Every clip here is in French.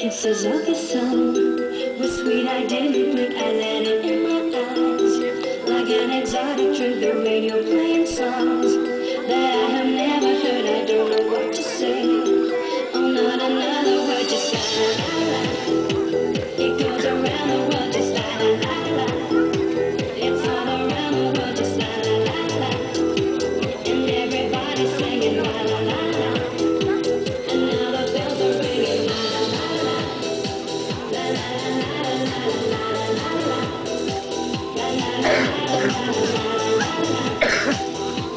Kisses of the sun were sweet, I didn't blink, I let it in my eyes. Like an exotic drink, the radio playing songs that I have never heard, I don't know what to say. Oh, not another word, just la la la la. It goes around the world, just la la la la. It's all around the world, just la la la la. And everybody's singing la la la la. And now the bells are ringing la la la la. La la la la la la la la la. La la la la la la la la.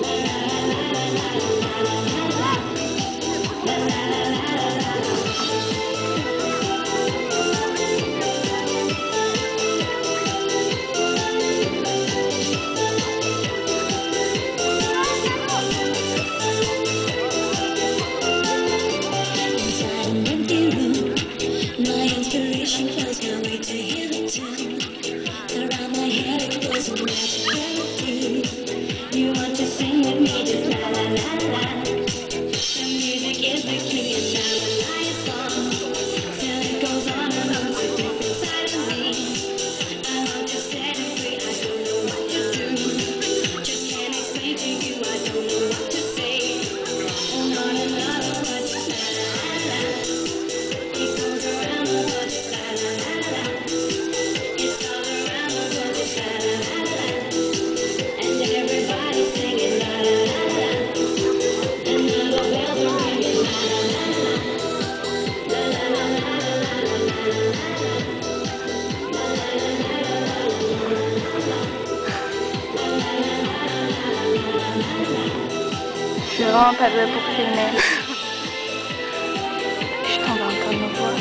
Je suis vraiment pas douée pour filmer. Putain, on va entendre nos voix.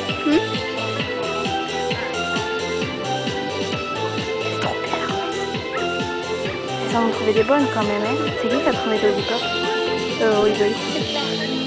C'est trop bien. Ils en ont trouvé des bonnes quand même, hein. C'est qui qui a trouvé Lollipop? Oui, Lollipop.